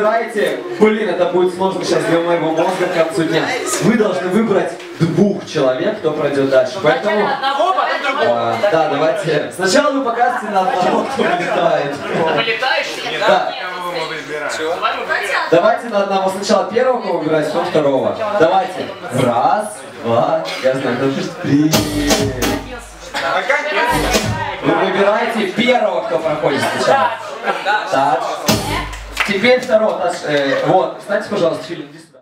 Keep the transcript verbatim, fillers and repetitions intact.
выбираете, блин, это будет сложно сейчас для моего мозга к концу дня. Вы должны выбрать двух человек, кто пройдет дальше. Поэтому... А, да, давайте. Сначала вы показываете на одного, кто вылетает. Вылетаешь? Да. Давайте на одного. Сначала первого, кого выбирать, потом второго. Давайте. Раз, два, я знаю, даже три. Вы выбираете первого, кто проходит сначала. Так. Теперь второго. Э, вот, кстати, пожалуйста, фильм, иди сюда.